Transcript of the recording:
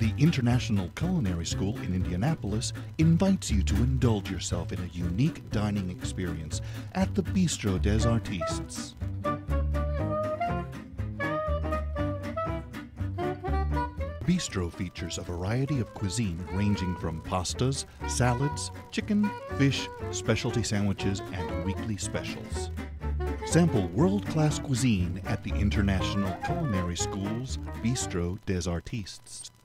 The International Culinary School in Indianapolis invites you to indulge yourself in a unique dining experience at the Bistro des Artistes. Bistro features a variety of cuisine ranging from pastas, salads, chicken, fish, specialty sandwiches, and weekly specials. Sample world-class cuisine at the International Culinary School's Bistro des Artistes.